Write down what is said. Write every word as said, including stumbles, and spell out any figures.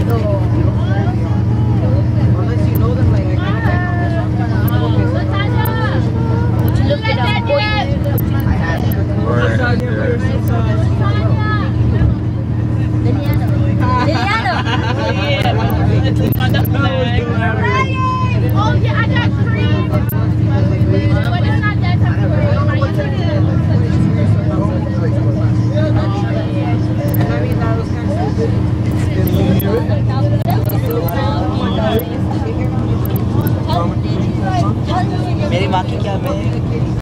Unless you know them, like I kind of Look it up, boy. I had. Liliano. Oh yeah, I got cream. But it's not that type of cream. मेरी माँ की क्या मैं